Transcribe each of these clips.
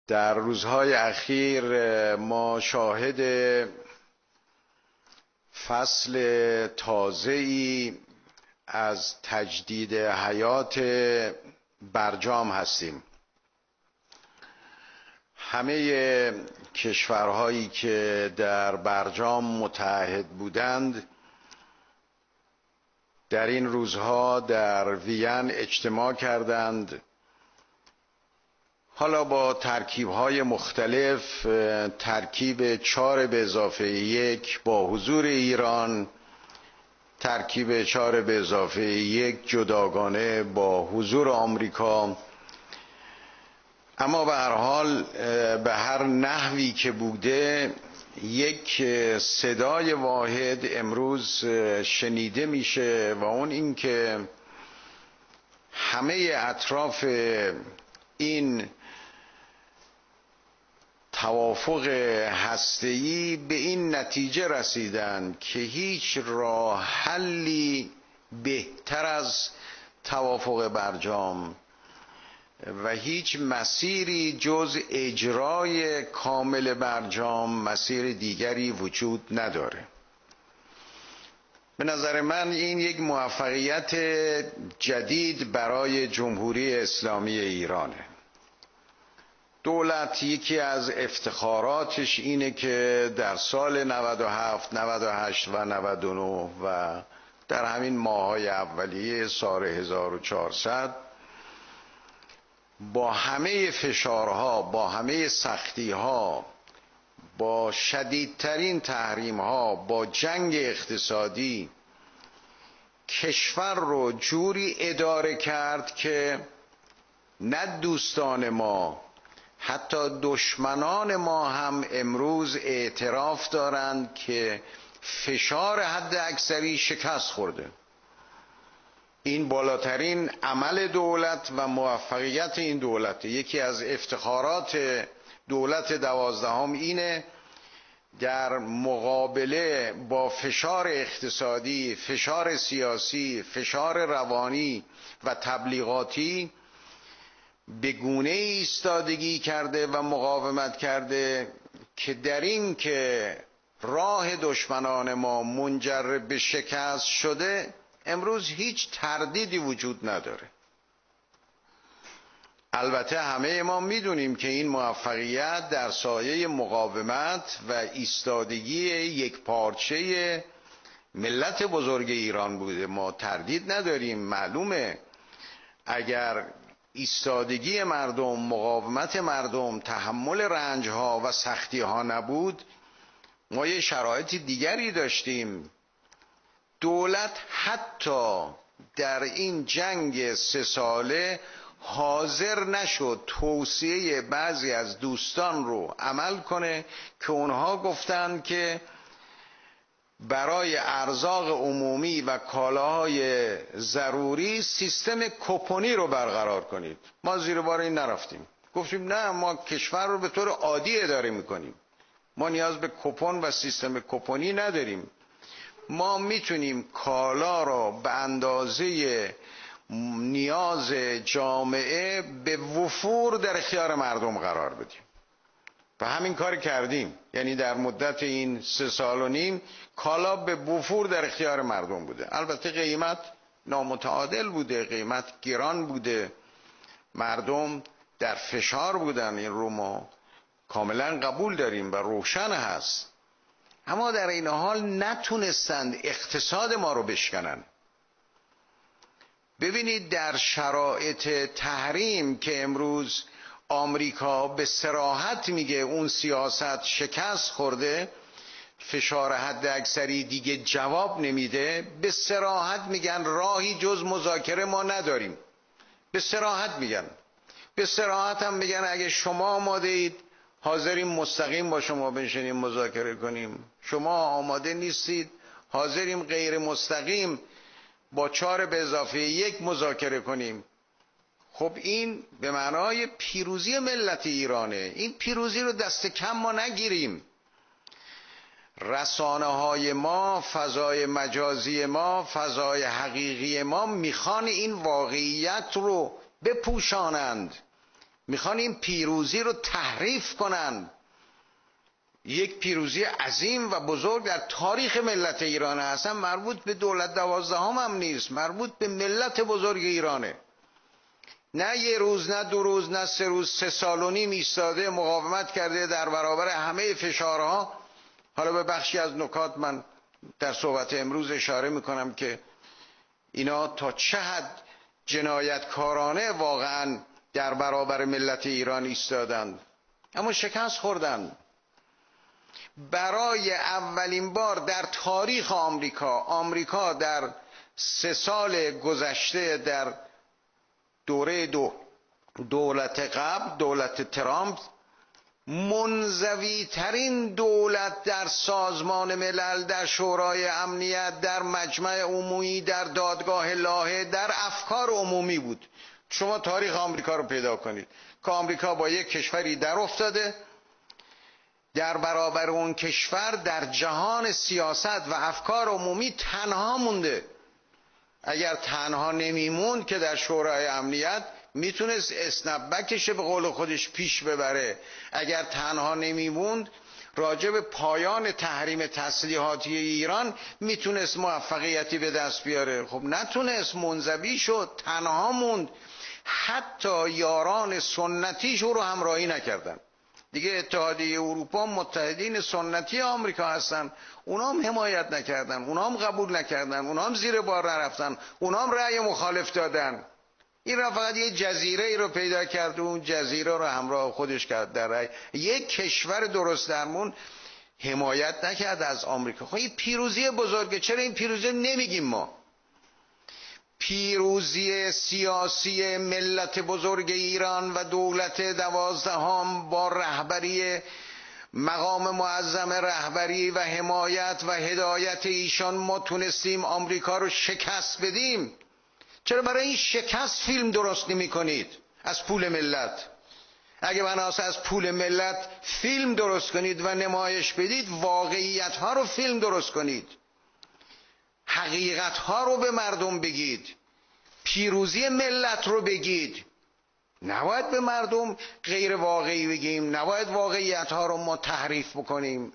در روزهای اخیر ما شاهد فصل تازه‌ای از تجدید حیات برجام هستیم. همه کشورهایی که در برجام متحد بودند در این روزها در وین اجتماع کردند، حالا با ترکیب‌های مختلف، ترکیب 4 به اضافه 1 با حضور ایران، ترکیب 4 به اضافه 1 جداگانه با حضور آمریکا. اما به هر حال به هر نحوی که بوده یک صدای واحد امروز شنیده میشه و اون این که همه اطراف این توافق هسته‌ای به این نتیجه رسیدند که هیچ راه حلی بهتر از توافق برجام و هیچ مسیری جز اجرای کامل برجام مسیر دیگری وجود نداره. به نظر من این یک موفقیت جدید برای جمهوری اسلامی ایرانه. دولت یکی از افتخاراتش اینه که در سال 97 98 و 99 و در همین ماه‌های اولیه سال 1400 با همه فشارها، با همه سختیها، با شدیدترین تحریمها، با جنگ اقتصادی کشور رو جوری اداره کرد که نه دوستان ما، حتی دشمنان ما هم امروز اعتراف دارند که فشار حد اکثری شکست خورده. این بالاترین عمل دولت و موفقیت این دولت. یکی از افتخارات دولت 12 اینه در مقابله با فشار اقتصادی، فشار سیاسی، فشار روانی و تبلیغاتی به گونه ایستادگی کرده و مقاومت کرده که در این که راه دشمنان ما منجر به شکست شده امروز هیچ تردیدی وجود نداره. البته همه ما میدونیم که این موفقیت در سایه مقاومت و ایستادگی یک پارچه ملت بزرگ ایران بوده. ما تردید نداریم. معلومه اگر ایستادگی مردم، مقاومت مردم، تحمل رنجها و سختیها نبود، ما یه شرایط دیگری داشتیم. دولت حتی در این جنگ 3 ساله حاضر نشد توصیه بعضی از دوستان رو عمل کنه که اونها گفتند که برای ارزاق عمومی و کالاهای ضروری سیستم کوپنی رو برقرار کنید. ما زیر بار این نرفتیم. گفتیم نه، ما کشور رو به طور عادی اداره میکنیم. ما نیاز به کوپن و سیستم کوپنی نداریم. ما میتونیم کالا رو به اندازه نیاز جامعه به وفور در اختیار مردم قرار بدیم و همین کار کردیم. یعنی در مدت این 3 سال و نیم کالا به وفور در اختیار مردم بوده. البته قیمت نامتعادل بوده، قیمت گران بوده، مردم در فشار بودن. این رو ما کاملا قبول داریم و روشن هست. اما در این حال نتونستند اقتصاد ما رو بشکنن. ببینید در شرایط تحریم که امروز آمریکا به صراحت میگه اون سیاست شکست خورده، فشار حد اکثری دیگه جواب نمیده، به صراحت میگن راهی جز مذاکره ما نداریم. به صراحت میگن. به صراحت هم میگن اگه شما آماده اید حاضریم مستقیم با شما بنشینیم مذاکره کنیم. شما آماده نیستید حاضریم غیر مستقیم با 4 به اضافه 1 مذاکره کنیم. خب این به معنای پیروزی ملت ایرانه. این پیروزی رو دست کم ما نگیریم. رسانه های ما، فضای مجازی ما، فضای حقیقی ما میخوان این واقعیت رو بپوشانند میخوان این پیروزی رو تحریف کنن. یک پیروزی عظیم و بزرگ در تاریخ ملت ایرانه، اصلا مربوط به دولت 12 هم نیست، مربوط به ملت بزرگ ایرانه. نه یه روز، نه 2 روز، نه 3 روز، 3 سال و نیم ایستاده مقاومت کرده در برابر همه فشارها. حالا به بخشی از نکات من در صحبت امروز اشاره میکنم که اینا تا چه حد جنایتکارانه واقعا در برابر ملت ایران ایستادند، اما شکست خوردن. برای اولین بار در تاریخ آمریکا در 3 سال گذشته، در دوره دولت قبل، دولت ترامپ، منزوی ترین دولت در سازمان ملل، در شورای امنیت، در مجمع عمومی، در دادگاه لاهه، در افکار عمومی بود. شما تاریخ آمریکا رو پیدا کنید که آمریکا با یک کشوری در افتاده، در برابر اون کشور در جهان سیاست و افکار عمومی تنها مونده. اگر تنها نمیموند که در شورای امنیت میتونست اسنپبکش به قول خودش پیش ببره. اگر تنها نمیموند راجع به پایان تحریم تسلیحاتی ایران میتونست موفقیتی به دست بیاره. خب نتونست، منزوی شد، تنها موند. حتی یاران سنتیش رو همراهی نکردن. دیگه اتحادیه اروپا متحدین سنتی آمریکا هستن، اونا هم حمایت نکردن، اونا هم قبول نکردن، اونا هم زیر بار نرفتن، اونا هم رأی مخالف دادن. این را فقط یه جزیره ای رو پیدا کرد و اون جزیره رو همراه خودش کرد در رأی. یک کشور درست درمون حمایت نکرد از آمریکا. خب این پیروزی بزرگه. چرا این پیروزی نمیگیم ما؟ پیروزی سیاسی ملت بزرگ ایران و دولت 12 با رهبری مقام معظم رهبری و حمایت و هدایت ایشان ما تونستیم آمریکا رو شکست بدیم. چرا برای این شکست فیلم درست نمی کنید از پول ملت؟ اگه بناس از پول ملت فیلم درست کنید و نمایش بدید، واقعیت ها رو فیلم درست کنید، حقیقت ها رو به مردم بگید، پیروزی ملت رو بگید. نباید به مردم غیر واقعی بگیم، نباید واقعیت ها رو ما تحریف بکنیم.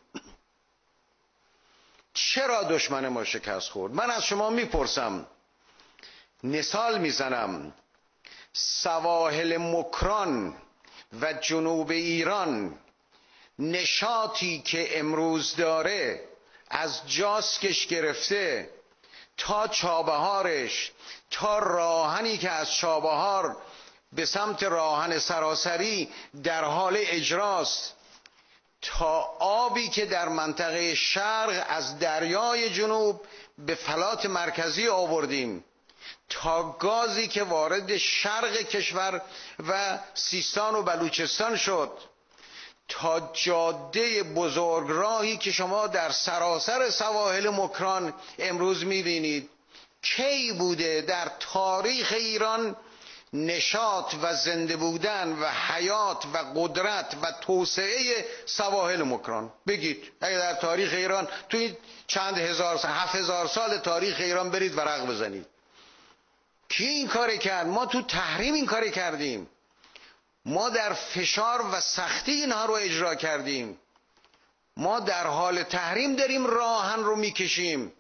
چرا دشمن ما شکست خورد؟ من از شما میپرسم، مثال میزنم. سواحل مکران و جنوب ایران نشاطی که امروز داره، از جاسکش گرفته تا چابهارش، تا راهنی که از چابهار به سمت راهن سراسری در حال اجراست، تا آبی که در منطقه شرق از دریای جنوب به فلات مرکزی آوردیم، تا گازی که وارد شرق کشور و سیستان و بلوچستان شد، تا جاده بزرگراهی که شما در سراسر سواحل مکران امروز میبینید. کی بوده در تاریخ ایران نشاط و زنده بودن و حیات و قدرت و توسعه سواحل مکران؟ بگید. اگه در تاریخ ایران توی چند هزار 7000 سال تاریخ ایران برید ورق بزنید. کی این کار کرد؟ ما تو تحریم این کار کردیم، ما در فشار و سختی اینها رو اجرا کردیم، ما در حال تحریم داریم راهن رو میکشیم.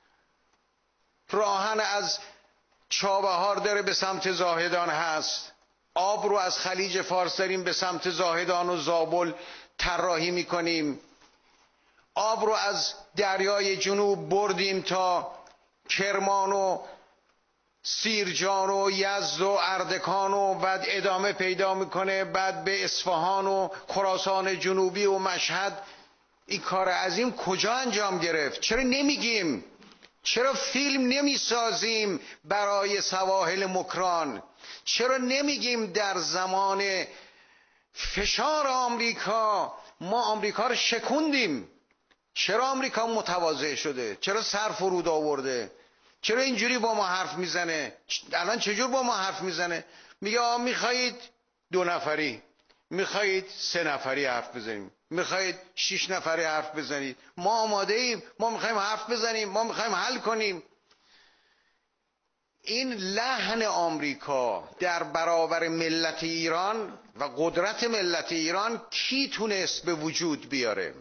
راهن از چابهار داره به سمت زاهدان هست، آب رو از خلیج فارس داریم به سمت زاهدان و زابل طراحی میکنیم، آب رو از دریای جنوب بردیم تا کرمان و سیرجان و یزد و اردکان و بعد ادامه پیدا میکنه، بعد به اصفهان و خراسان جنوبی و مشهد. این کار عظیم کجا انجام گرفت؟ چرا نمیگیم؟ چرا فیلم نمیسازیم برای سواحل مکران؟ چرا نمیگیم در زمان فشار آمریکا ما آمریکا رو شکوندیم؟ چرا آمریکا متواضع شده؟ چرا سر فرود آورده؟ چرا اینجوری با ما حرف میزنه؟ الان چجور با ما حرف میزنه؟ میگه میخواهید 2 نفری، میخواهید 3 نفری حرف بزنیم، میخواهید 6 نفری حرف بزنید، ما آماده ایم، ما میخوایم حرف بزنیم، ما میخوایم حل کنیم. این لحن آمریکا در برابر ملت ایران و قدرت ملت ایران کی تونست به وجود بیاره؟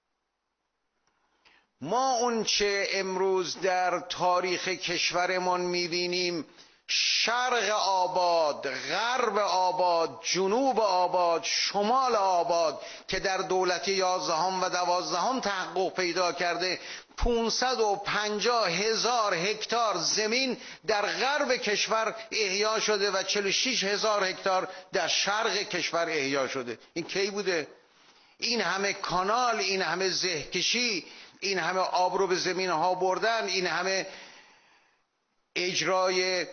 ما اون چه امروز در تاریخ کشورمان میبینیم، شرق آباد، غرب آباد، جنوب آباد، شمال آباد که در دولت 11 و 12 تحقق پیدا کرده، 550,000 هکتار زمین در غرب کشور احیا شده و 46,000 هکتار در شرق کشور احیا شده. این کی بوده؟ این همه کانال، این همه زهکشی، این همه آب رو به زمین ها بردن، این همه اجرای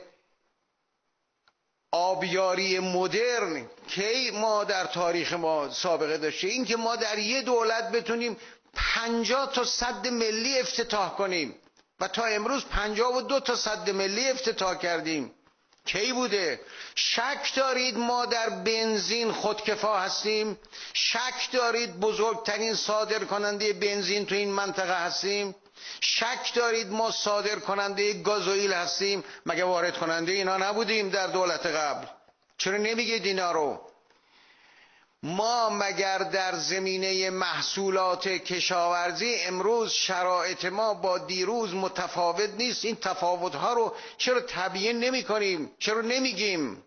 آبیاری مدرن کی ما در تاریخ ما سابقه داشته؟ این که ما در یه دولت بتونیم 50 تا سد ملی افتتاح کنیم و تا امروز 52 تا سد ملی افتتاح کردیم، کی بوده؟ شک دارید ما در بنزین خودکفا هستیم؟ شک دارید بزرگترین صادر کننده بنزین تو این منطقه هستیم؟ شک دارید ما صادر کننده گازوئیل هستیم؟ مگه وارد کننده اینا نبودیم در دولت قبل؟ چرا نمیگید اینا رو؟ ما مگر در زمینه محصولات کشاورزی امروز شرایط ما با دیروز متفاوت نیست؟ این تفاوت‌ها رو چرا تبیین نمی کنیم؟ چرا نمیگیم؟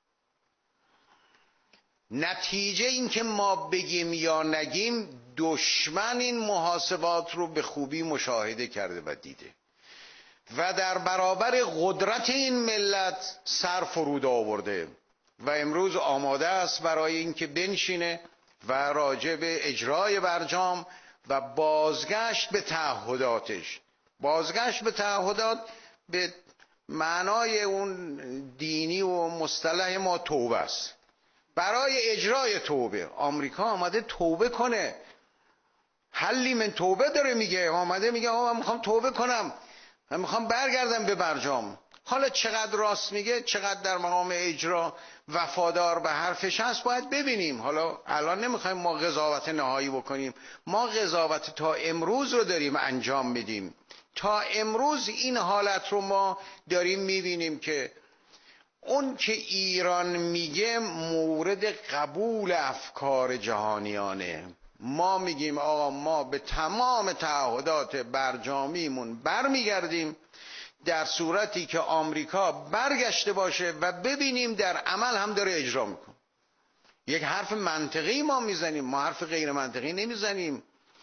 نتیجه این که ما بگیم یا نگیم، دشمن این محاسبات رو به خوبی مشاهده کرده و دیده و در برابر قدرت این ملت سر فرود آورده و امروز آماده است برای اینکه بنشینه و راجع به اجرای برجام و بازگشت به تعهداتش، بازگشت به تعهدات به معنای اون دینی و مصطلح ما توبه است. برای اجرای توبه آمریکا آمده توبه کنه. حلی من توبه داره میگه، آمده میگه من میخوام توبه کنم، من میخوام برگردم به برجام. حالا چقدر راست میگه، چقدر در مقام اجرا وفادار به حرفش هست باید ببینیم. حالا الان نمیخوایم ما قضاوت نهایی بکنیم، ما قضاوت تا امروز رو داریم انجام میدیم. تا امروز این حالت رو ما داریم میبینیم که اون که ایران میگه مورد قبول افکار جهانیانه. ما میگیم آقا ما به تمام تعهدات برجامیمون برمیگردیم در صورتی که آمریکا برگشته باشه و ببینیم در عمل هم داره اجرا میکنه. یک حرف منطقی ما میزنیم، ما حرف غیر منطقی نمیزنیم.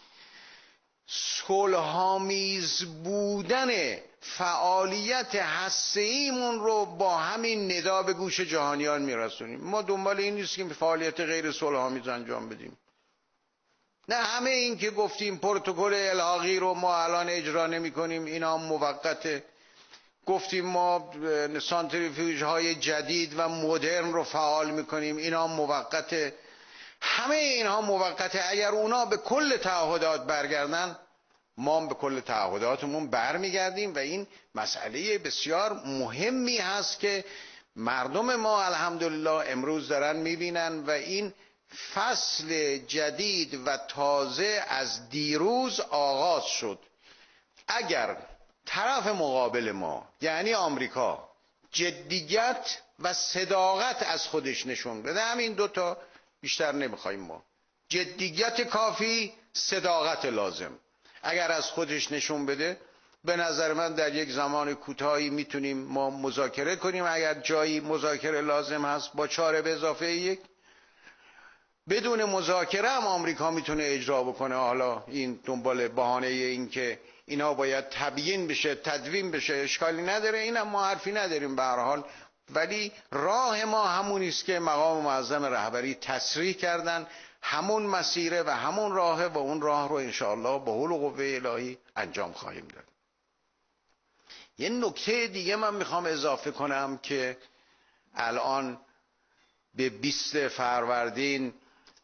صلح‌آمیز بودن فعالیت هسته‌ایمون رو با همین ندا به گوش جهانیان میرسونیم. ما دنبال این نیست که فعالیت غیر صلح‌آمیز انجام بدیم. نه، همه این که گفتیم پروتکل الحاقی رو ما الان اجرا نمی کنیم، اینا موقته. گفتیم ما سانتریفیوژ های جدید و مدرن رو فعال میکنیم، اینا موقته. همه اینها موقته. اگر اونا به کل تعهدات برگردن، ما به کل تعهداتمون برمیگردیم و این مسئله بسیار مهمی هست که مردم ما الحمدلله امروز دارن میبینن و این فصل جدید و تازه از دیروز آغاز شد. اگر طرف مقابل ما یعنی آمریکا جدیت و صداقت از خودش نشون بده، همین دوتا، بیشتر نمیخوایم ما، جدیت کافی، صداقت لازم، اگر از خودش نشون بده، به نظر من در یک زمان کوتاهی میتونیم ما مذاکره کنیم. اگر جایی مذاکره لازم هست با 4+1، بدون مذاکره هم آمریکا میتونه اجرا بکنه. حالا این دنبال بهانه این که اینا باید تبیین بشه، تدوین بشه، اشکالی نداره، اینم ما حرفی نداریم به هر حال. ولی راه ما همونی است که مقام معظم رهبری تصریح کردن، همون مسیره و همون راهه و اون راه رو انشاءالله به حول و قوه الهی انجام خواهیم داد. یه نکته دیگه من میخوام اضافه کنم که الان به 20 فروردین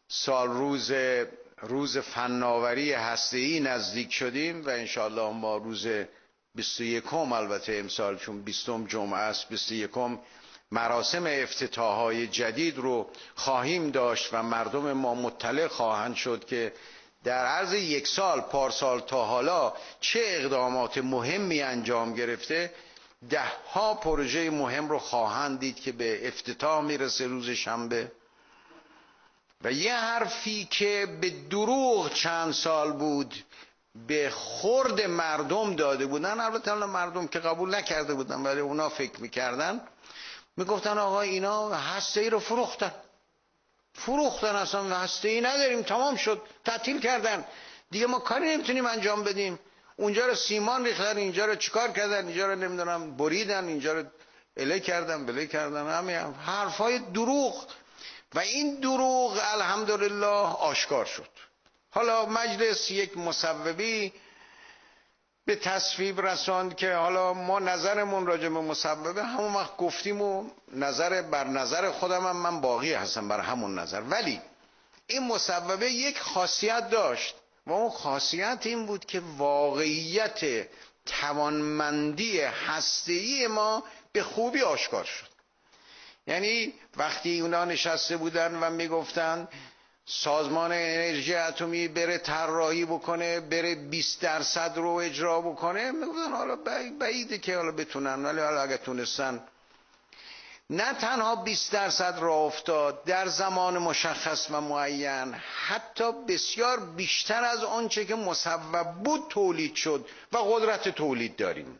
روز فناوری هسته‌ای نزدیک شدیم و انشاءالله ما روز 21 البته امسال چون 20 جمعه است، 21 مراسم افتتاح‌های جدید رو خواهیم داشت و مردم ما مطلع خواهند شد که در عرض پارسال تا حالا چه اقدامات مهمی انجام گرفته 10 پروژه مهم رو خواهند دید که به افتتاح میرسه روز شنبه. و یه حرفی که به دروغ چند سال بود به خورد مردم داده بودن، البته مردم که قبول نکرده بودن ولی اونا فکر میکردن، میگفتن آقا اینا هسته‌ای رو فروختن اصلا هسته‌ای نداریم، تمام شد، تعطیل کردن دیگه، ما کاری نمیتونیم انجام بدیم. اونجا رو سیمان ریختن، اینجا رو چیکار کردن، اینجا رو نمیدونم بریدن، اینجا رو اله کردن، همین حرفای دروغ. و این دروغ الحمدلله آشکار شد. حالا مجلس یک مصوبی به تصویب رساند که حالا ما نظرمون راجع به مصوبه همون وقت گفتیم و بر نظر خودم هم من باقی هستم بر همون نظر. ولی این مصوبه یک خاصیت داشت و اون خاصیت این بود که واقعیت توانمندی هسته‌ای ما به خوبی آشکار شد. یعنی وقتی اونا نشسته بودن و میگفتن سازمان انرژی اتمی بره طراحی بکنه، بره 20% رو اجرا بکنه، میگفتن حالا بعیده که حالا بتونن، ولی حالا اگه تونستن. نه تنها 20% را افتاد در زمان مشخص و معین، حتی بسیار بیشتر از آنچه که مصوب بود تولید شد و قدرت تولید داریم.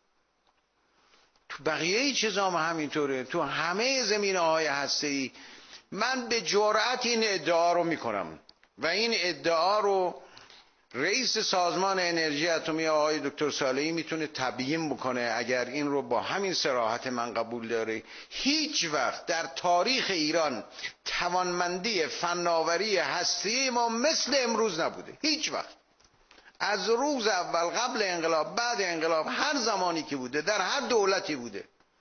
تو بقیه چیزا هم همینطوره، تو همه زمینه‌های هسته‌ای. من به جرأت این ادعا رو میکنم و این ادعا رو رئیس سازمان انرژی اتمی آقای دکتر صالحی میتونه تبیین بکنه اگر این رو با همین صراحت من قبول داره. هیچ وقت در تاریخ ایران توانمندی فناوری هسته‌ای ما مثل امروز نبوده، هیچ وقت. از روز اول، قبل انقلاب، بعد انقلاب، هر زمانی که بوده، در هر دولتی بوده،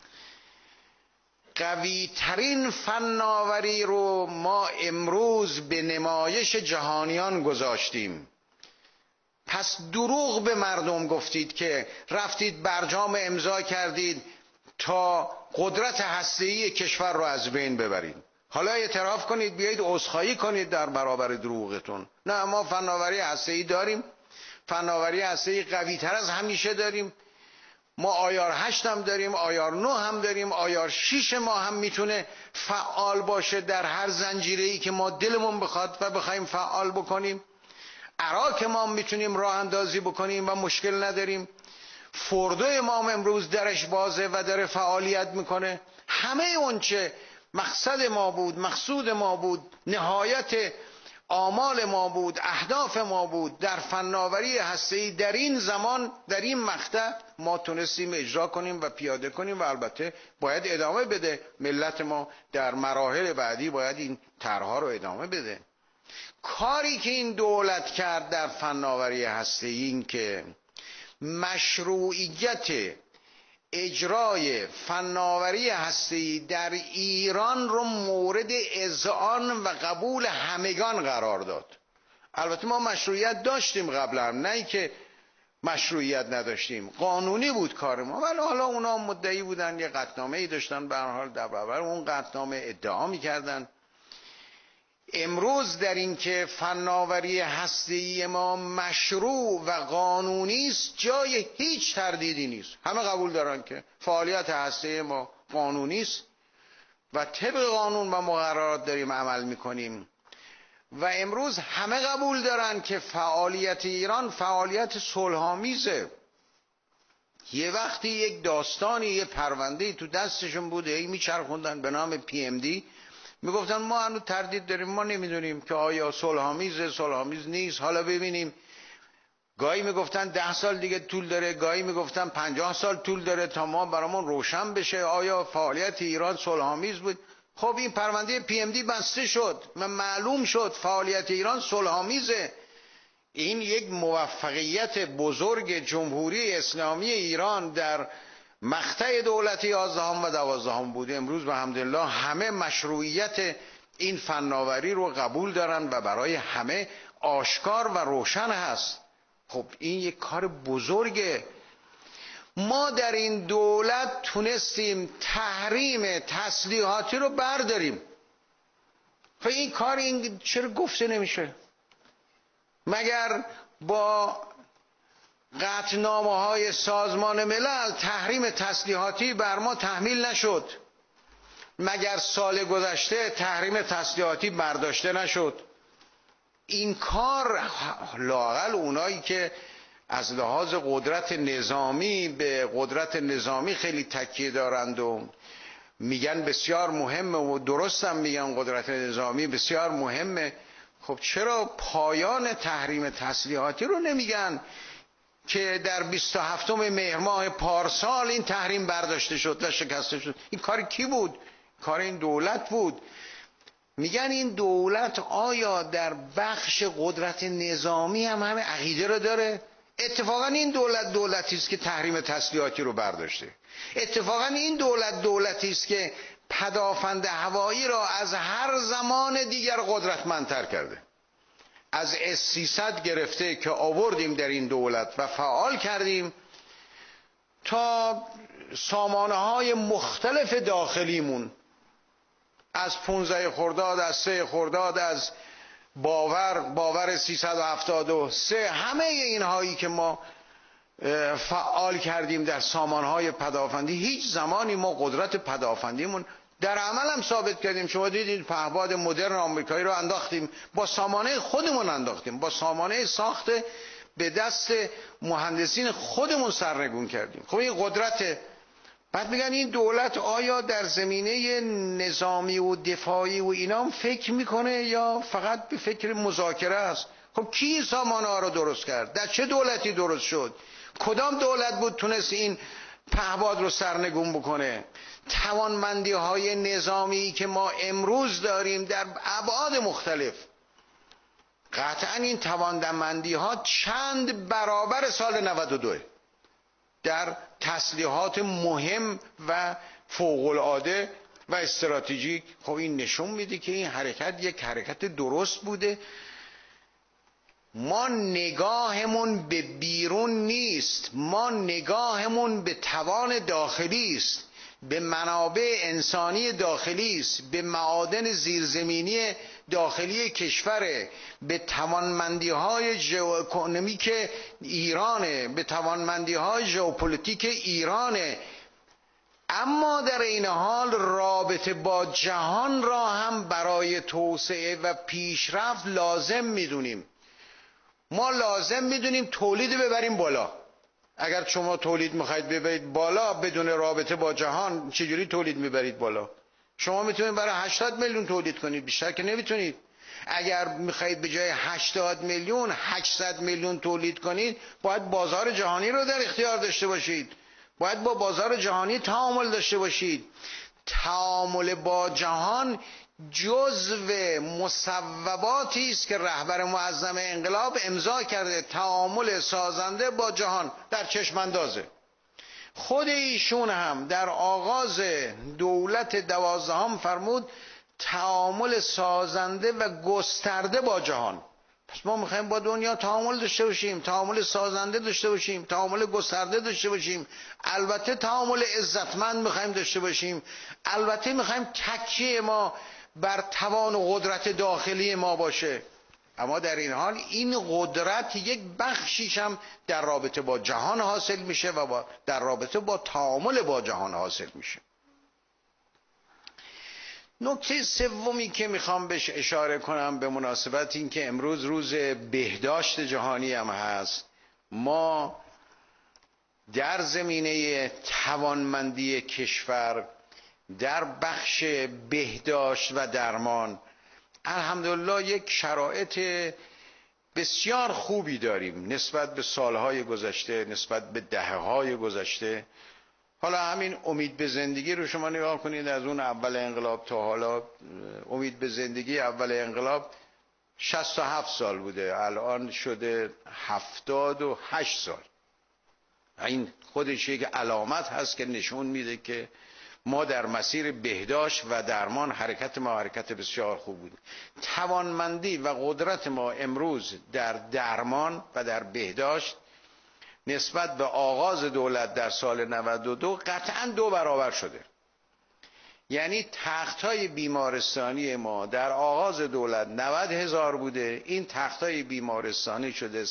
قوی ترین فناوری رو ما امروز به نمایش جهانیان گذاشتیم. پس دروغ به مردم گفتید که رفتید برجام امضا کردید تا قدرت هسته‌ای کشور رو از بین ببرید. حالا اعتراف کنید، بیایید عذرخواهی کنید در برابر دروغتون. نه، ما فناوری هسته‌ای داریم، فناوری هسته‌ای قوی تر از همیشه داریم. ما آیار 8 هم داریم، آیار 9 هم داریم، آیار 6 ما هم میتونه فعال باشه در هر زنجیره‌ای که ما دلمون بخواد و بخوایم فعال بکنیم. عراق ما هم میتونیم راه اندازی بکنیم و مشکل نداریم. فردو ما هم امروز درش بازه و داره فعالیت میکنه. همه اونچه مقصد ما بود، مقصود ما بود، نهایت آمال ما بود، اهداف ما بود در فناوری هسته‌ای در این زمان، در این مقطع ما تونستیم اجرا کنیم و پیاده کنیم و البته باید ادامه بده. ملت ما در مراحل بعدی باید این طرح‌ها رو ادامه بده. کاری که این دولت کرد در فناوری هسته‌ای این که مشروعیت اجرای فناوری هسته‌ای در ایران رو مورد اذعان و قبول همگان قرار داد. البته ما مشروعیت داشتیم قبلا، نه ای که مشروعیت نداشتیم، قانونی بود کار ما، ولی حالا اونا مدعی بودن، یه قطعنامه‌ای داشتن، به هر حال در برابر اون قطعنامه ادعا می‌کردن. امروز در این که فناوری هسته‌ای ما مشروع و قانونی است جای هیچ تردیدی نیست. همه قبول دارن که فعالیت هسته‌ای ما قانونی است و طبق قانون و مقررات داریم عمل میکنیم. و امروز همه قبول دارن که فعالیت ایران فعالیت صلح‌آمیزه. یه وقتی یک داستانی، یه پرونده‌ای تو دستشون بوده، ای میچرخوندن به نام PMD، میگفتن ما هنوز تردید داریم، ما نمیدونیم که آیا صلح‌آمیزه، صلح‌آمیز نیست، حالا ببینیم. گاهی میگفتن 10 سال دیگه طول داره، گاهی میگفتن 50 سال طول داره تا ما برامون روشن بشه آیا فعالیت ایران صلح‌آمیز بود. خب این پرونده PMD بسته شد و معلوم شد فعالیت ایران صلح‌آمیزه. این یک موفقیت بزرگ جمهوری اسلامی ایران در مقطع دولت 11 و 12 بوده. امروز به حمدالله همه مشروعیت این فناوری رو قبول دارن و برای همه آشکار و روشن هست. خب این یک کار بزرگه. ما در این دولت تونستیم تحریم تسلیحاتی رو برداریم. خب این کار این چرا گفته نمیشه؟ مگر با قطعنامه‌های سازمان ملل تحریم تسلیحاتی بر ما تحمیل نشد. مگر سال گذشته تحریم تسلیحاتی برداشته نشد؟ این کار لااقل اونایی که از لحاظ قدرت نظامی به قدرت نظامی خیلی تکیه دارند و میگن بسیار مهمه و درستم میگن قدرت نظامی بسیار مهمه، خب چرا پایان تحریم تسلیحاتی رو نمیگن که در 27 مهر ماه پارسال این تحریم برداشته شد و شکسته شد؟ این کار کی بود؟ کار این دولت بود. میگن این دولت آیا در بخش قدرت نظامی هم همه عقیده رو داره؟ اتفاقا این دولت دولتی است که تحریم تسلیحاتی رو برداشته. اتفاقا این دولت دولتی است که پدافند هوایی را از هر زمان دیگر قدرتمندتر کرده. از S-300 گرفته که آوردیم در این دولت و فعال کردیم تا سامانه های مختلف داخلیمون، از 15 خرداد، از 3 خرداد، از باور 373، همه اینهایی که ما فعال کردیم در سامانهای پدافندی، هیچ زمانی ما قدرت پدافندیمون در عمل هم ثابت کردیم. شما دیدید پهپاد مدرن آمریکایی رو انداختیم، با سامانه خودمون انداختیم، با سامانه ساخته به دست مهندسین خودمون سرنگون کردیم. خب این قدرت. بعد میگن این دولت آیا در زمینه نظامی و دفاعی و اینا فکر میکنه یا فقط به فکر مذاکره است؟ خب کی سامانه ها رو درست کرد؟ در چه دولتی درست شد؟ کدام دولت بود تونست این پهپاد رو سرنگون بکنه؟ توانمندی های نظامی که ما امروز داریم در ابعاد مختلف، قطعا این توانمندی ها چند برابر سال 92 در تسلیحات مهم و فوق‌العاده و استراتژیک. خب این نشون میده که این حرکت یک حرکت درست بوده. ما نگاهمون به بیرون نیست، ما نگاهمون به توان داخلی است، به منابع انسانی داخلی است، به معادن زیرزمینی داخلی کشوره، به توانمندی های ژئواکونومیک ایرانه، به توانمندی های ژئوپلیتیک ایرانه. اما در این حال رابطه با جهان را هم برای توسعه و پیشرفت لازم میدونیم. ما لازم میدونیم تولید ببریم بالا. اگر شما تولید میخواید ببرید بالا بدون رابطه با جهان، چجوری تولید میبرید بالا؟ شما میتونید برای 80 میلیون تولید کنید، بیشتر که نمیتونید. اگر میخواید به جای 80 میلیون 800 میلیون تولید کنید، باید بازار جهانی رو در اختیار داشته باشید، باید با بازار جهانی تعامل داشته باشید. تعامل با جهان جزو مصوباتی است که رهبر معظم انقلاب امضا کرده. تعامل سازنده با جهان در چشم اندازه. خود ایشون هم در آغاز دولت 12 فرمود تعامل سازنده و گسترده با جهان. پس ما میخوایم با دنیا تعامل داشته باشیم، تعامل سازنده داشته باشیم، تعامل گسترده داشته باشیم. البته تعامل عزتمند میخوایم داشته باشیم. البته میخوایم تکیه ما بر توان و قدرت داخلی ما باشه. اما در این حال این قدرت یک بخشیش هم در رابطه با جهان حاصل میشه و در رابطه با تعامل با جهان حاصل میشه. نکته سومی که میخوام بهش اشاره کنم به مناسبت این که امروز روز بهداشت جهانی هم هست، ما در زمینه توانمندی کشور در بخش بهداشت و درمان الحمدلله یک شرایط بسیار خوبی داریم نسبت به سالهای گذشته، نسبت به دهه‌های گذشته. حالا همین امید به زندگی رو شما نگاه کنید، از اون اول انقلاب تا حالا امید به زندگی اول انقلاب 67 سال بوده، الان شده 78 سال. این خودش یک علامت هست که نشون میده که ما در مسیر بهداشت و درمان حرکت ما حرکت بسیار خوب بود. توانمندی و قدرت ما امروز در درمان و در بهداشت نسبت به آغاز دولت در سال 92 قطعاً 2 برابر شده. یعنی تخت‌های بیمارستانی ما در آغاز دولت 90,000 بوده، این تخت‌های بیمارستانی شده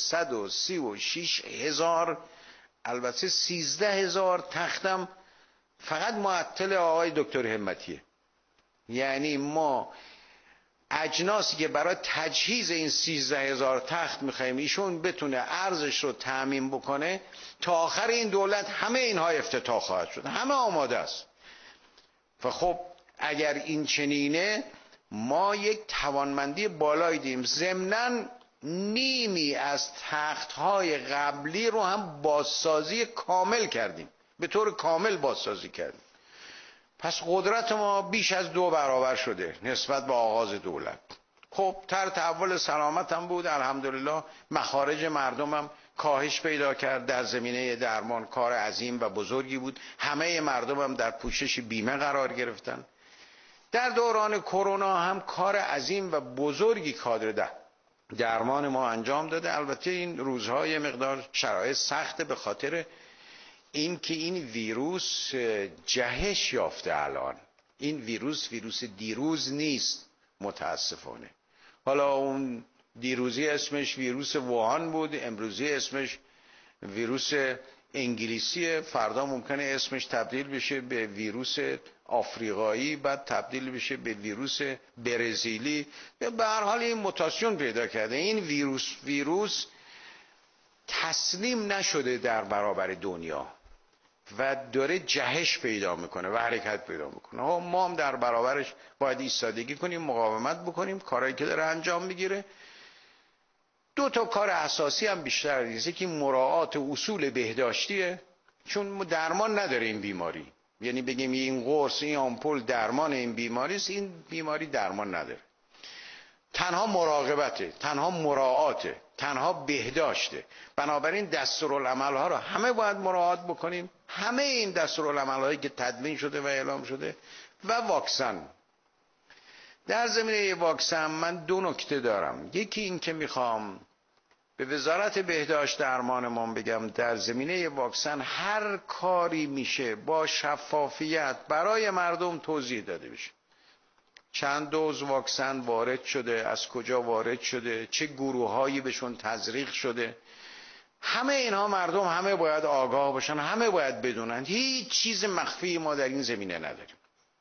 136,000. البته 13,000 تختم فقط معطل آقای دکتر همتیه. یعنی ما اجناسی که برای تجهیز این 13,000 تخت میخوایم ایشون بتونه ارزش رو تأمین بکنه، تا آخر این دولت همه اینها افتتاح خواهد شد، همه آماده است. و خب اگر این چنینه ما یک توانمندی بالایی دیم. ضمناً نیمی از تخت‌های قبلی رو هم بازسازی کامل کردیم، به طور کامل بازسازی کردیم. پس قدرت ما بیش از 2 برابر شده نسبت به آغاز دولت. خب تحول سلامت هم بود، الحمدلله. مخارج مردم هم کاهش پیدا کرد در زمینه درمان، کار عظیم و بزرگی بود. همه مردم هم در پوشش بیمه قرار گرفتن. در دوران کرونا هم کار عظیم و بزرگی کادر درمان ما انجام داده. البته این روزها یه مقدار شرایط سخته به خاطر اینکه این ویروس جهش یافته. الان این ویروس دیروز نیست متاسفانه. حالا اون دیروزی اسمش ویروس ووهان بود، امروزی اسمش ویروس انگلیسیه، فردا ممکنه اسمش تبدیل بشه به ویروس آفریقایی، بعد تبدیل بشه به ویروس برزیلی. به هر حال این موتاسیون پیدا کرده. این ویروس تسلیم نشده در برابر دنیا و داره جهش پیدا میکنه و حرکت پیدا میکنه. ما هم در برابرش باید ایستادگی کنیم، مقاومت بکنیم. کارهایی که داره انجام میگیره، 2 تا کار اساسی هم بیشتر نیست. یکی مراعات اصول بهداشتیه، چون درمان نداره این بیماری. یعنی بگیم این قرص، این آمپول درمان این بیماری است، این بیماری درمان نداره. تنها مراقبته، تنها مراعاته، تنها بهداشته. بنابراین دستورالعمل ها رو همه باید مراعات بکنیم، همه این دستورالعمل هایی که تدوین شده و اعلام شده. و واکسن. در زمینه واکسن من 2 نکته دارم. یکی این که میخوام به وزارت بهداشت درمانمان بگم در زمینه واکسن هر کاری میشه با شفافیت برای مردم توضیح داده بشه. چند دوز واکسن وارد شده، از کجا وارد شده، چه گروه‌هایی بهشون تزریق شده. همه اینها مردم همه باید آگاه باشن، همه باید بدونن. هیچ چیز مخفی ما در این زمینه نداریم.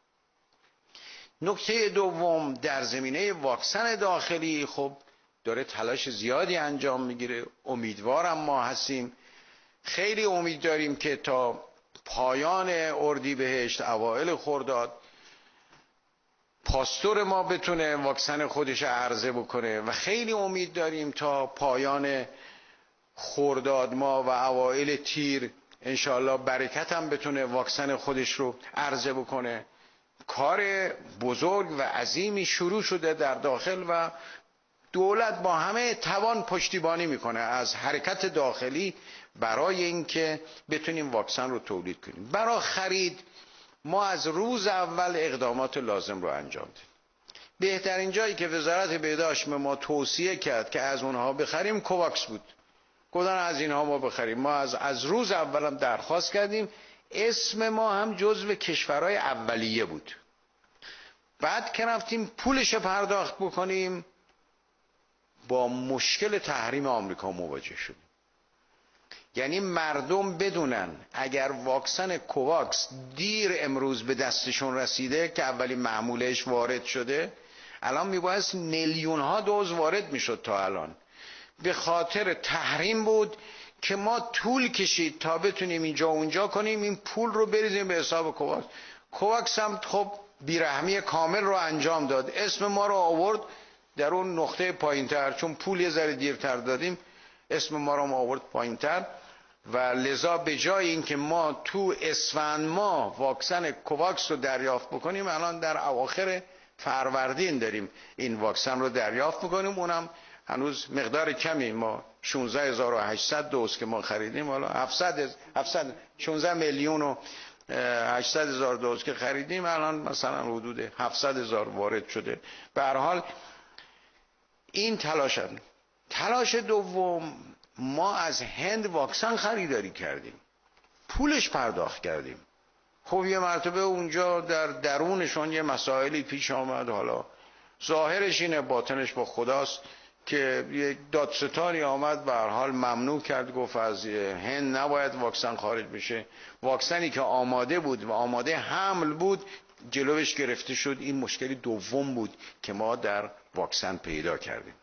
نکته دوم، در زمینه واکسن داخلی خب داره تلاش زیادی انجام میگیره. امیدوارم ما هستیم، خیلی امید داریم که تا پایان اردیبهشت اوایل خرداد پاستور ما بتونه واکسن خودش عرضه بکنه و خیلی امید داریم تا پایان خرداد ما و اوایل تیر انشاءالله برکت هم بتونه واکسن خودش رو عرضه بکنه. کار بزرگ و عظیمی شروع شده در داخل و دولت با همه توان پشتیبانی میکنه از حرکت داخلی برای اینکه بتونیم واکسن رو تولید کنیم. برای خرید ما از روز اول اقدامات لازم رو انجام دادیم. بهترین جایی که وزارت بهداشت به ما توصیه کرد که از اونها بخریم کوواکس بود. گفتن از اینها ما بخریم. ما از روز اول هم درخواست کردیم. اسم ما هم جزو کشورهای اولیه بود. بعد که رفتیم پولش پرداخت بکنیم با مشکل تحریم آمریکا مواجه شدیم. یعنی مردم بدونن اگر واکسن کوواکس دیر امروز به دستشون رسیده که اولی معمولش وارد شده، الان میبایست میلیون ها دوز وارد میشد. تا الان به خاطر تحریم بود که ما طول کشید تا بتونیم اینجا اونجا کنیم این پول رو بریزیم به حساب کوواکس. کوواکس هم خب بیرحمی کامل رو انجام داد، اسم ما رو آورد در اون نقطه پایینتر، چون پول یه ذره دیرتر دادیم اسم ما رو آورد پایینتر و لذا به جای اینکه ما تو اسفند ماه واکسن کوواکس رو دریافت بکنیم، الان در اواخر فروردین داریم این واکسن رو دریافت میکنیم. اونم هنوز مقدار کمی، ما 16800 دوز که ما خریدیم، حالا 16 میلیون و 800 هزار دوز که خریدیم، الان مثلا حدود 700 هزار وارد شده. به هر حال این تلاش دوم، ما از هند واکسن خریداری کردیم، پولش پرداخت کردیم. خب یه مرتبه اونجا در درونشون یه مسائلی پیش آمد، حالا ظاهرش اینه باطنش با خداست، که یک دادستانی آمد به هر حال ممنوع کرد، گفت از هند نباید واکسن خارج بشه. واکسنی که آماده بود و آماده حمل بود جلوش گرفته شد. این مشکلی دوم بود که ما در واکسن پیدا کردیم.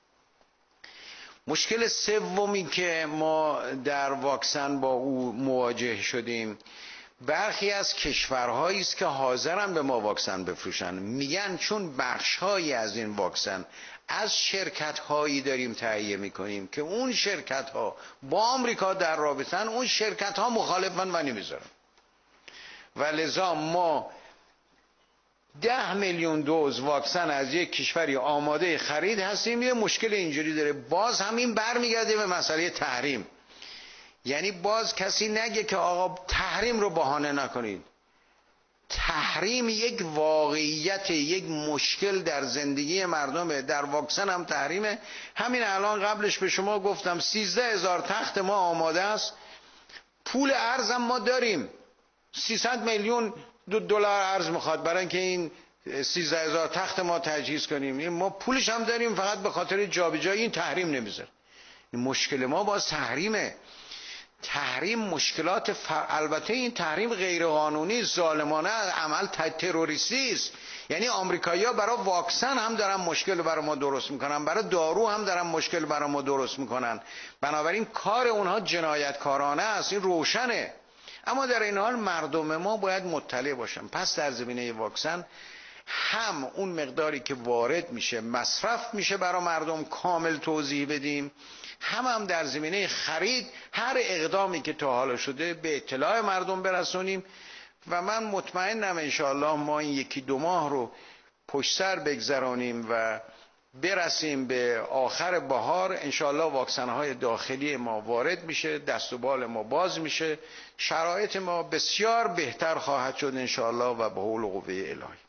مشکل سومی که ما در واکسن با او مواجه شدیم، برخی از کشورهایی است که حاضرن به ما واکسن بفروشن، میگن چون بخشهایی از این واکسن از شرکت‌هایی داریم تهیه می‌کنیم که اون شرکت‌ها با آمریکا در رابطن، اون شرکت‌ها مخالفن و نمیذارن، و لذا ما 10 میلیون دوز واکسن از یک کشوری آماده خرید هستیم. یه مشکل اینجوری داره، باز همین برمیگرده به مسئله تحریم. یعنی باز کسی نگه که آقا تحریم رو بهانه نکنید. تحریم یک واقعیت، یک مشکل در زندگی مردمه. در واکسن هم تحریمه. همین الان قبلش به شما گفتم 13,000 تخت ما آماده است، پول ارز هم ما داریم، 300 میلیون دلار ارز میخواد برای اینکه این 13,000 تخت ما تجهیز کنیم. ما پولش هم داریم، فقط به خاطر جابجایی این تحریم نمیذاره. این مشکل ما باز تحریمه. تحریم مشکلات البته این تحریم غیر قانونی، ظالمانه، عمل تروریستی است. یعنی آمریکایی‌ها برای واکسن هم دارن مشکل برای ما درست میکنن، برای دارو هم دارن مشکل برای ما درست میکنن. بنابراین کار اونها جنایتکارانه است، این روشنه. اما در این حال مردم ما باید مطلع باشن. پس در زمینه واکسن هم اون مقداری که وارد میشه مصرف میشه برای مردم کامل توضیح بدیم، هم در زمینه خرید هر اقدامی که تا حالا شده به اطلاع مردم برسونیم. و من مطمئنم انشاءالله ما این 1-2 ماه رو پشت سر بگذرانیم و برسیم به آخر بهار. انشاءالله واکسن‌های داخلی ما وارد میشه، دست و بال ما باز میشه، شرایط ما بسیار بهتر خواهد شد انشاءالله و به حول و قوه الهی.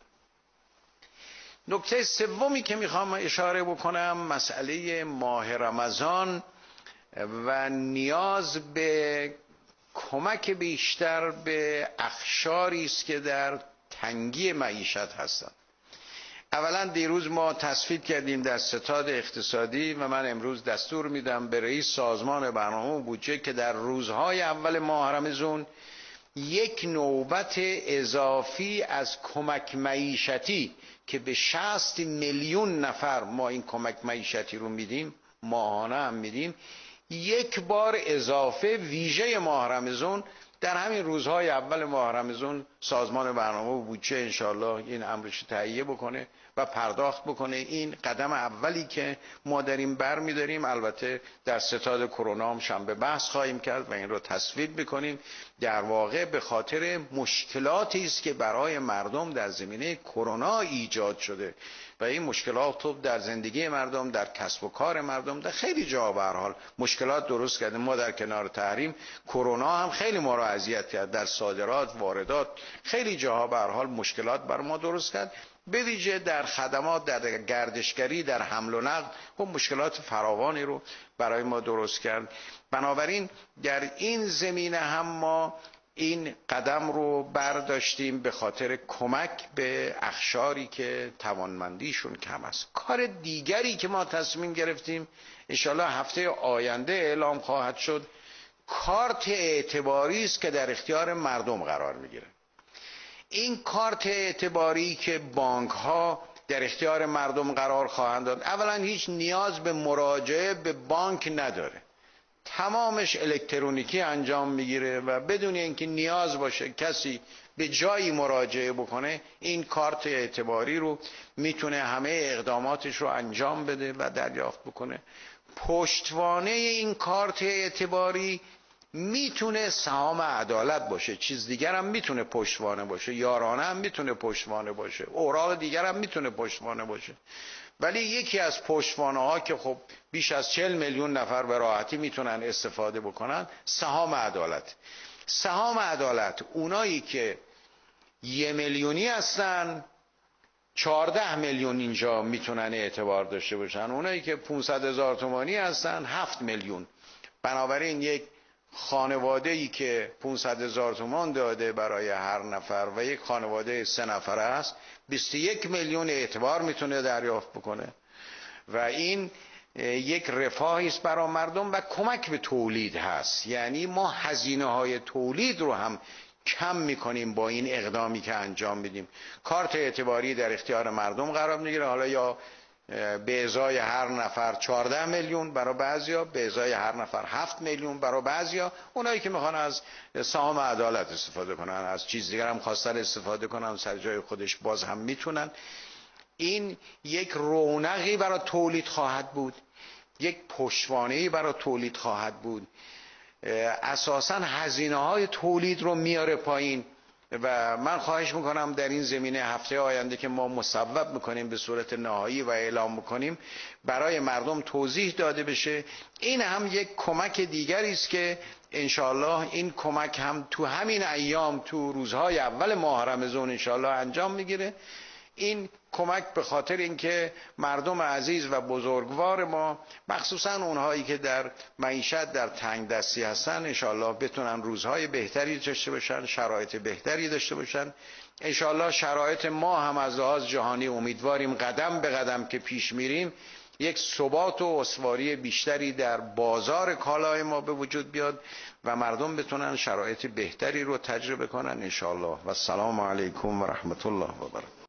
نکته سومی که میخوام اشاره بکنم مسئله ماه رمضان و نیاز به کمک بیشتر به اقشاری است که در تنگی معیشت هستند. اولا دیروز ما تصویب کردیم در ستاد اقتصادی و من امروز دستور میدم به رئیس سازمان برنامه و بودجه که در روزهای اول ماه رمضان یک نوبت اضافی از کمک معیشتی که به 60 میلیون نفر ما این کمک معیشتی رو میدیم، ماهانه هم میدیم، یک بار اضافه ویژه ماه رمضان در همین روزهای اول ماه رمضان سازمان برنامه و بودجه انشاءالله این امرش تهیه بکنه و پرداخت بکنه. این قدم اولی که ما داریم برمیداریم. البته در ستاد کرونا هم شنبه بحث خواهیم کرد و این رو تصویب بکنیم. در واقع به خاطر مشکلاتی است که برای مردم در زمینه کرونا ایجاد شده و این مشکلات در زندگی مردم، در کسب و کار مردم، در خیلی جا به هر حال مشکلات درست کرده. ما در کنار تحریم کرونا هم خیلی ما را اذیت کرد، در صادرات، واردات، خیلی جاها به هر حال مشکلات بر ما درست کرد، به ویژه در خدمات، در گردشگری، در حمل و نقل خب مشکلات فراوانی رو برای ما درست کرد. بنابراین در این زمینه هم ما این قدم رو برداشتیم به خاطر کمک به اقشاری که توانمندیشون کم است. کار دیگری که ما تصمیم گرفتیم انشالله هفته آینده اعلام خواهد شد، کارت اعتباری است که در اختیار مردم قرار میگیره. این کارت اعتباری که بانک ها در اختیار مردم قرار خواهند داد، اولا هیچ نیاز به مراجعه به بانک نداره، تمامش الکترونیکی انجام میگیره و بدون اینکه نیاز باشه کسی به جایی مراجعه بکنه این کارت اعتباری رو میتونه همه اقداماتش رو انجام بده و دریافت بکنه. پشتوانه این کارت اعتباری میتونه سهام عدالت باشه، چیز دیگر هم میتونه پشتوانه باشه، یارانه هم میتونه پشتوانه باشه، اوراق دیگر هم میتونه پشتوانه باشه. ولی یکی از پشتوانه ها که خب بیش از 40 میلیون نفر به راحتی میتونن استفاده بکنن سهام عدالت. سهام عدالت اونایی که 1 میلیونی هستن 14 میلیون اینجا میتونن اعتبار داشته باشن، اونایی که 500,000 تومانی هستن 7 میلیون. بنابراین یک خانواده‌ای که 500,000 تومان داده برای هر نفر و یک خانواده 3 نفره است 21 میلیون اعتبار میتونه دریافت بکنه و این یک رفاهی است برای مردم و کمک به تولید هست. یعنی ما هزینه‌های تولید رو هم کم میکنیم با این اقدامی که انجام میدیم. کارت اعتباری در اختیار مردم قرار میگیره، حالا یا به ازای هر نفر 14 میلیون برای بعضیا، به ازای هر نفر 7 میلیون برای بعضیا. اونایی که میخوان از سهام عدالت استفاده کنن، از چیز دیگر هم خواستن استفاده کنن، سر جای خودش باز هم میتونن. این یک رونقی برای تولید خواهد بود، یک پشتوانه‌ای برای تولید خواهد بود، اساساً هزینه‌های تولید رو میاره پایین. و من خواهش میکنم در این زمینه هفته آینده که ما مصوب میکنیم به صورت نهایی و اعلام میکنیم برای مردم توضیح داده بشه. این هم یک کمک دیگری است که انشالله این کمک هم تو همین ایام، تو روزهای اول ماه رمضان انشالله انجام میگیره. این کمک به خاطر اینکه مردم عزیز و بزرگوار ما، مخصوصا اونهایی که در معیشت در تنگ دستی هستن، انشالله بتونن روزهای بهتری داشته باشن، شرایط بهتری داشته باشن. انشالله شرایط ما هم از لحاظ جهانی امیدواریم قدم به قدم که پیش میریم یک ثبات و استواری بیشتری در بازار کالای ما به وجود بیاد و مردم بتونن شرایط بهتری رو تجربه کنن انشالله. و السلام علیکم و رحمت الله و برکاته.